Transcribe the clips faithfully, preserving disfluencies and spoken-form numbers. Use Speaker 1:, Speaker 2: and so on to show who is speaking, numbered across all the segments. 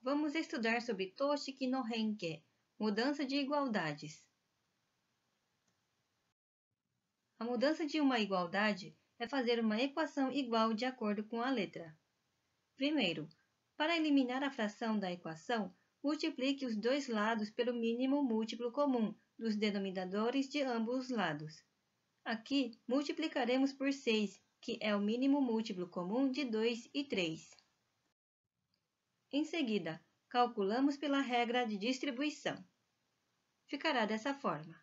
Speaker 1: Vamos estudar sobre Toshiki no Henke, mudança de igualdades. A mudança de uma igualdade é fazer uma equação igual de acordo com a letra. Primeiro, para eliminar a fração da equação, multiplique os dois lados pelo mínimo múltiplo comum dos denominadores de ambos os lados. Aqui, multiplicaremos por seis, que é o mínimo múltiplo comum de dois e três. Em seguida, calculamos pela regra de distribuição. Ficará dessa forma.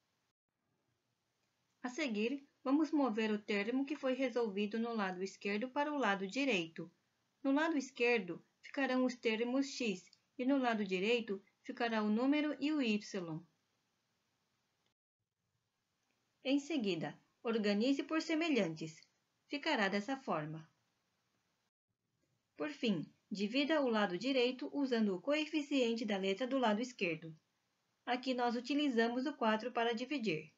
Speaker 1: A seguir, vamos mover o termo que foi resolvido no lado esquerdo para o lado direito. No lado esquerdo, ficarão os termos x, e no lado direito, ficará o número e o y. Em seguida, organize por semelhantes. Ficará dessa forma. Por fim, divida o lado direito usando o coeficiente da letra do lado esquerdo. Aqui nós utilizamos o quatro para dividir.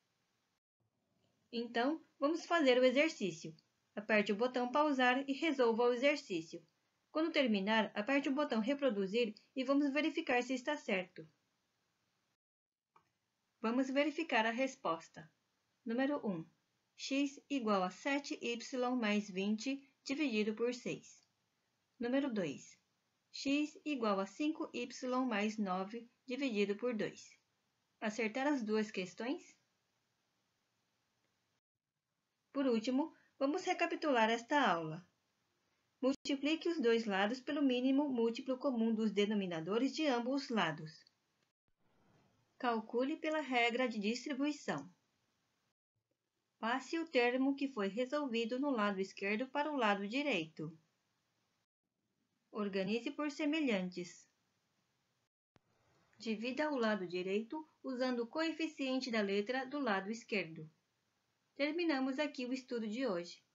Speaker 1: Então, vamos fazer o exercício. Aperte o botão pausar e resolva o exercício. Quando terminar, aperte o botão reproduzir e vamos verificar se está certo. Vamos verificar a resposta. Número um. X igual a sete y mais vinte dividido por seis. Número dois. X igual a cinco y mais nove dividido por dois. Acertar as duas questões? Por último, vamos recapitular esta aula. Multiplique os dois lados pelo mínimo múltiplo comum dos denominadores de ambos os lados. Calcule pela regra de distribuição. Passe o termo que foi resolvido no lado esquerdo para o lado direito. Organize por semelhantes. Divida o lado direito usando o coeficiente da letra do lado esquerdo. Terminamos aqui o estudo de hoje.